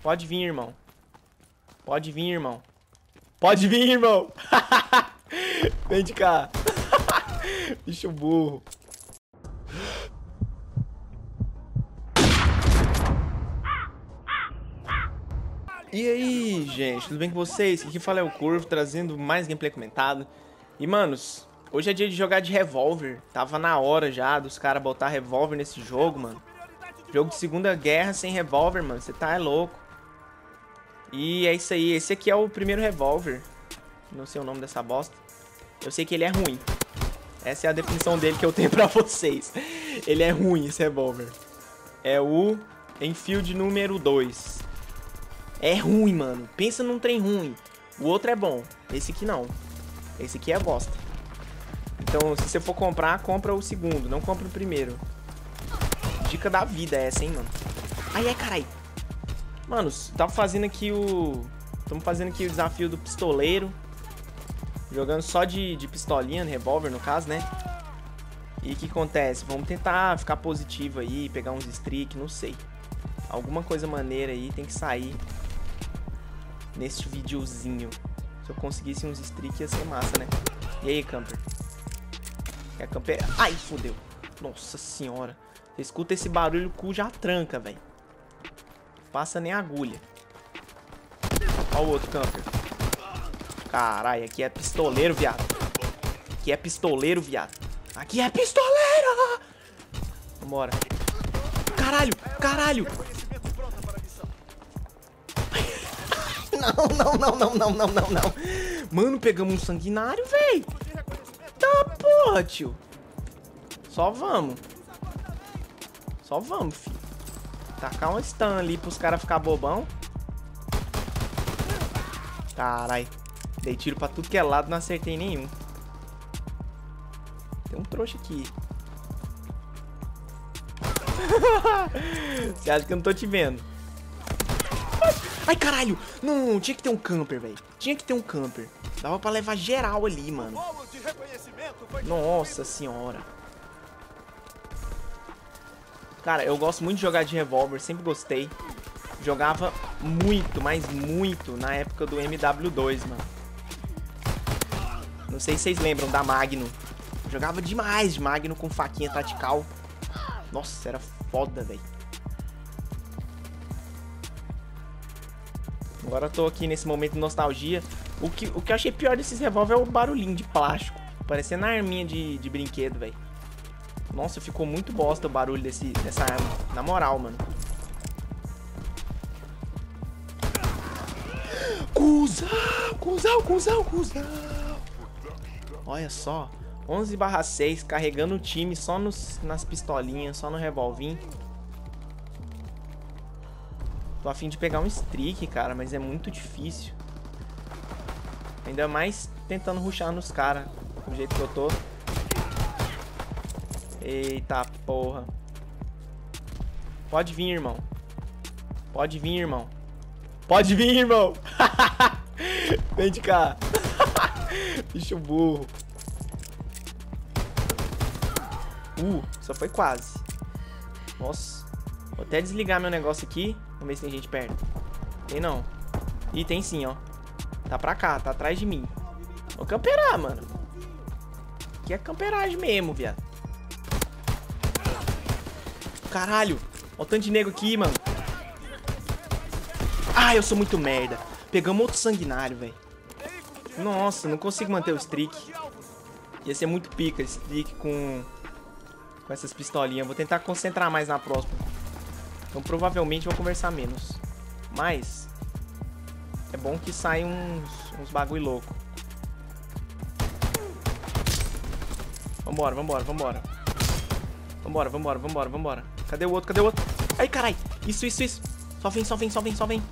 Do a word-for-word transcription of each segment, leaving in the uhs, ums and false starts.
Pode vir, irmão. Pode vir, irmão. Pode vir, irmão. Vem de cá. Bicho burro. E aí, gente, tudo bem com vocês? Aqui fala é o Corvo, trazendo mais gameplay comentado. E, manos, hoje é dia de jogar de revólver. Tava na hora já dos caras botar revólver nesse jogo, mano. Jogo de Segunda Guerra sem revólver, mano. Você tá é louco. E é isso aí. Esse aqui é o primeiro revólver. Não sei o nome dessa bosta. Eu sei que ele é ruim. Essa é a definição dele que eu tenho pra vocês. Ele é ruim, esse revólver. É o Enfield número dois. É ruim, mano. Pensa num trem ruim. O outro é bom. Esse aqui não. Esse aqui é bosta. Então, se você for comprar, compra o segundo. Não compra o primeiro. Dica da vida essa, hein, mano. Ai, ai, carai. Mano, tava fazendo aqui o... Estamos fazendo aqui o desafio do pistoleiro. Jogando só de, de pistolinha, revólver no caso, né? E o que acontece? Vamos tentar ficar positivo aí, pegar uns streak, não sei. Alguma coisa maneira aí tem que sair neste videozinho. Se eu conseguisse uns streak ia ser massa, né? E aí, camper? Quer camper? Ai, fodeu. Nossa senhora. Você escuta esse barulho, o cu já tranca, velho. Passa nem agulha. Olha o outro camper. Caralho, aqui é pistoleiro, viado. Aqui é pistoleiro, viado. Aqui é pistoleiro! Vambora. Caralho, caralho! Não, não, não, não, não, não, não, não. Mano, pegamos um sanguinário, véi. Tá, porra, tio. Só vamos. Só vamos, filho. Tacar um stun ali pros caras ficar bobão. Carai. Dei tiro pra tudo que é lado, não acertei nenhum. Tem um trouxa aqui. Você acha que eu não tô te vendo? Ai, caralho! Não, tinha que ter um camper, velho. Tinha que ter um camper. Dava pra levar geral ali, mano. Nossa senhora. Cara, eu gosto muito de jogar de revólver. Sempre gostei. Jogava muito, mas muito na época do M W dois, mano. Não sei se vocês lembram da Magnum. Eu jogava demais de Magnum com faquinha tactical. Nossa, era foda, velho. Agora eu tô aqui nesse momento de nostalgia. O que, o que eu achei pior desses revólver é o barulhinho de plástico. Parecendo a arminha de, de brinquedo, velho. Nossa, ficou muito bosta o barulho desse, dessa arma. Na moral, mano. Cusão, cusão, cusão, cusão. Olha só. onze barra seis, carregando o time só nos, nas pistolinhas, só no revolvinho. Tô a fim de pegar um streak, cara, mas é muito difícil. Ainda mais tentando rushar nos caras, do jeito que eu tô. Eita porra. Pode vir, irmão. Pode vir, irmão. Pode vir, irmão. Vem de cá. Bicho burro. Uh, só foi quase. Nossa. Vou até desligar meu negócio aqui. Vamos ver se tem gente perto. Tem não. Ih, tem sim, ó. Tá pra cá, tá atrás de mim. Vou camperar, mano. Aqui é camperagem mesmo, viado. Caralho. Olha o tanto de nego aqui, mano. Ah, eu sou muito merda. Pegamos outro sanguinário, velho. Nossa, não consigo manter o streak. Ia ser muito pica esse streak com... Com essas pistolinhas. Vou tentar concentrar mais na próxima. Então provavelmente vou conversar menos. Mas é bom que saem uns, uns bagulho louco. Vambora, vambora, vambora. Vambora, vambora, vambora, vambora. Cadê o outro? Cadê o outro? Ai, carai. Isso, isso, isso. Só vem, só vem, só vem, só vem.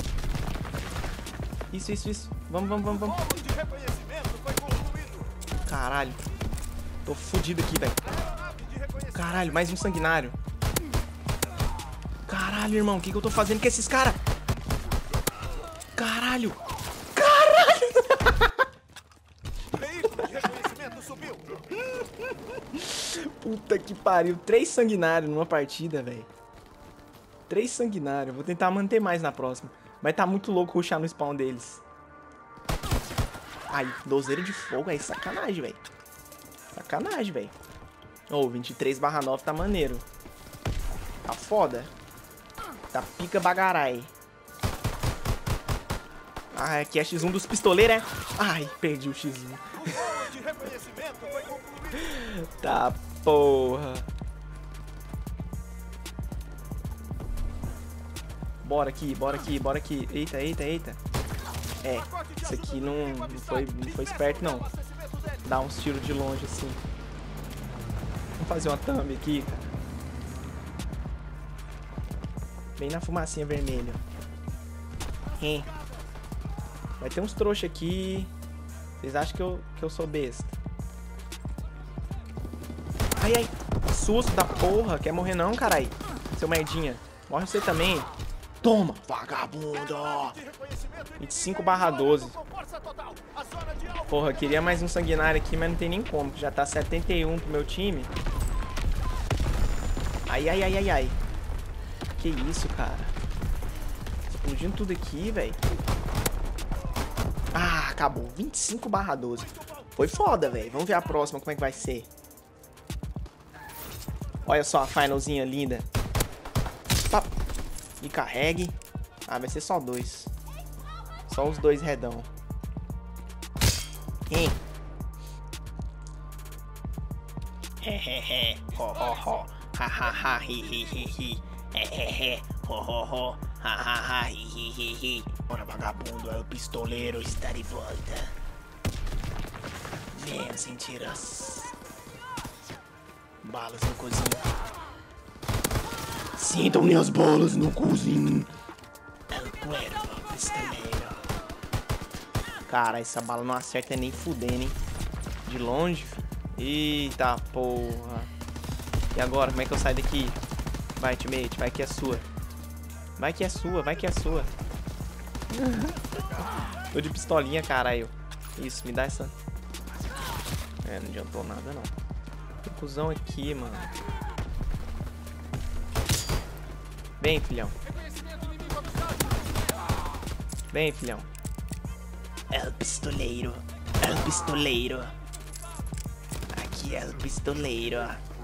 Isso, isso, isso. Vamos, vamos, vamos, vamos. Caralho. Tô fudido aqui, velho. Caralho, mais um sanguinário. Caralho, irmão, o que, que eu tô fazendo com esses caras? Caralho. Caralho. Puta que pariu. Três sanguinários numa partida, velho. Três sanguinários. Vou tentar manter mais na próxima. Mas tá muito louco rushar no spawn deles. Ai, dozeiro de fogo. Aí, sacanagem, velho. Sacanagem, velho. Ô, oh, vinte e três barra nove tá maneiro. Tá foda. Tá pica bagarai. Ah, aqui é X um dos pistoleiros, é? Ai, perdi o X um. Tá, porra. Bora aqui, bora aqui, bora aqui. Eita, eita, eita. É, isso aqui não, não, foi, não foi esperto, não. Dá uns tiros de longe, assim. Vamos fazer uma thumb aqui, cara. Bem na fumacinha vermelha. Hein. Vai ter uns trouxa aqui. Vocês acham que eu, que eu sou besta? Ai, ai. Susto da porra. Quer morrer não, carai? Seu merdinha. Morre você também. Toma, vagabundo. vinte e cinco barra doze. Porra, queria mais um sanguinário aqui, mas não tem nem como. Já tá setenta e um pro meu time. Ai, ai, ai, ai, ai. Que isso, cara? Explodindo tudo aqui, velho. Ah, acabou. vinte e cinco barra doze. Foi foda, velho. Vamos ver a próxima, como é que vai ser. Olha só a finalzinha linda. Pá. E carregue. Ah, vai ser só dois. Só os dois redão. Hein? Hehehe. Ho, ho, ho. Ha, ha, ha. Hi, hi, hi, hi. Hehehe. Ho, ho, ho. Ha, ha, ha. Hi, hi, hi, hi. Bora, vagabundo. É o pistoleiro. Está de volta. Venha sentir as balas no cozinho. Sintam minhas bolas no cozinho. El cuervo pistoleiro. Cara, essa bala não acerta nem fudendo, hein? De longe, filho. Eita porra. E agora, como é que eu saio daqui? Vai, teammate, vai que é sua. Vai que é sua, vai que é sua. Tô de pistolinha, caralho. Isso, me dá essa. É, não adiantou nada, não. Tem cuzão aqui, mano. Vem, filhão. Vem, filhão. É o pistoleiro. É o pistoleiro. Aqui é o pistoleiro.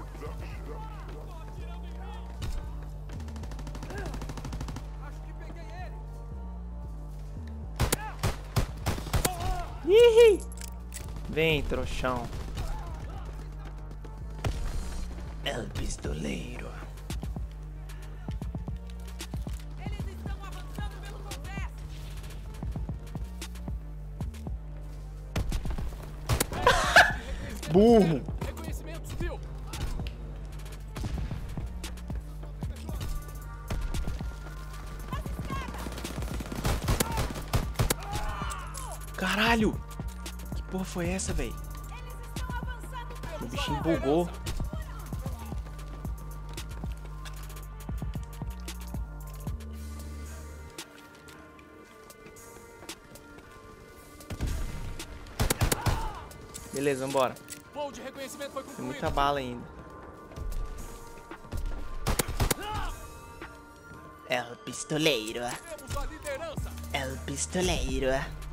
Ih! Vem, trouxão. É o pistoleiro. Burro. Caralho! Que porra foi essa, velho? O bichinho bugou. Beleza, vambora. Tem muita bala ainda. É o pistoleiro. É o pistoleiro.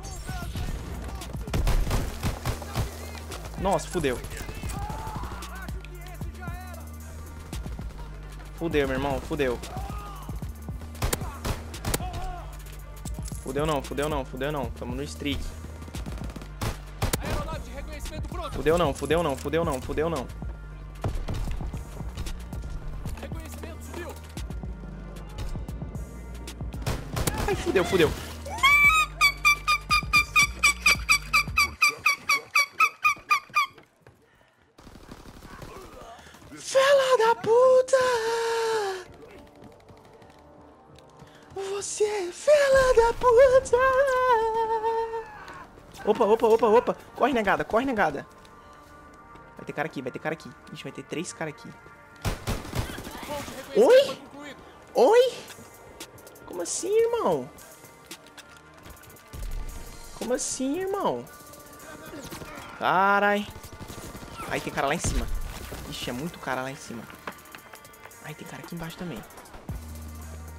Nossa, fudeu. Fudeu, meu irmão, fudeu. Fudeu não, fudeu não, fudeu não. Tamo no streak. Fudeu não, fudeu não, fudeu não, fudeu não. Ai, fudeu, fudeu. Fela da puta! Você é fela da puta! Opa, opa, opa, opa. Corre, negada, corre, negada. Vai ter cara aqui, vai ter cara aqui. Ixi, vai ter três caras aqui. Oi? Oi? Como assim, irmão? Como assim, irmão? Carai. Aí tem cara lá em cima. Ixi, é muito cara lá em cima. Aí tem cara aqui embaixo também.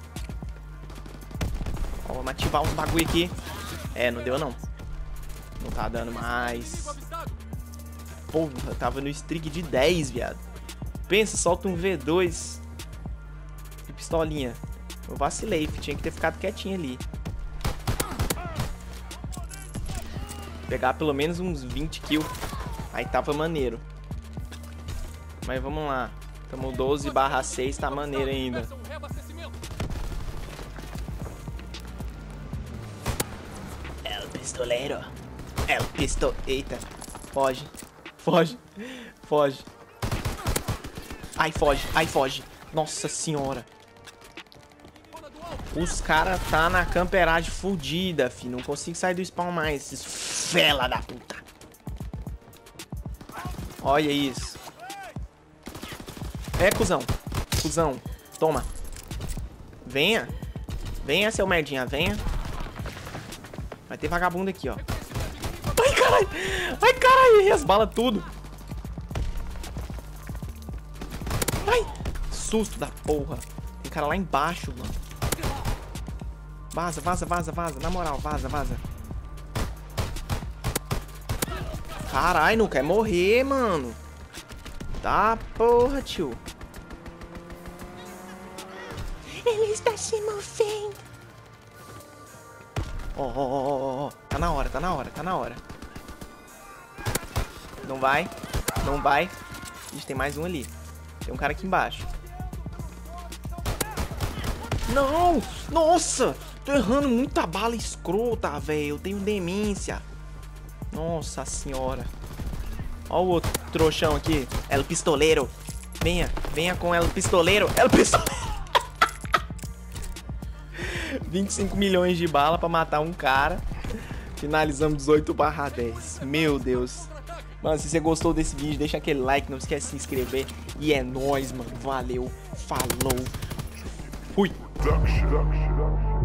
Ó, vamos ativar uns bagulho aqui. É, não deu não. Não tá dando mais. Porra, eu tava no streak de dez, viado. Pensa, solta um V dois. E pistolinha. Eu vacilei, tinha que ter ficado quietinho ali. Pegar pelo menos uns vinte kills. Aí tava maneiro. Mas vamos lá. Tamo doze barra seis, tá maneiro ainda. El pistoleiro. El pisto... Eita. Foge. Foge. Foge. Ai, foge. Ai, foge. Nossa senhora. Os caras tá na camperagem fudida, fi. Não consigo sair do spawn mais. Esses fela da puta. Olha isso. É, cuzão. Cuzão. Toma. Venha. Venha, seu merdinha. Venha. Vai ter vagabundo aqui, ó. Ai, caralho. Ai, caralho. Resbala tudo. Ai. Susto da porra. Tem cara lá embaixo, mano. Vaza, vaza, vaza, vaza. Na moral, vaza, vaza. Caralho, não quer morrer, mano. Tá, porra, tio. Ele está se movendo. Ó, ó, ó, ó. Tá na hora, tá na hora, tá na hora. Não vai. Não vai. Ixi, tem mais um ali. Tem um cara aqui embaixo. Não! Nossa! Tô errando muita bala escrota, velho. Eu tenho demência. Nossa senhora. Ó o outro trouxão aqui. El pistoleiro. Venha. Venha com El pistoleiro. El pistoleiro. vinte e cinco milhões de bala pra matar um cara. Finalizamos dezoito barra dez. Meu Deus. Mano, se você gostou desse vídeo, deixa aquele like. Não esquece de se inscrever. E é nóis, mano. Valeu. Falou. Fui.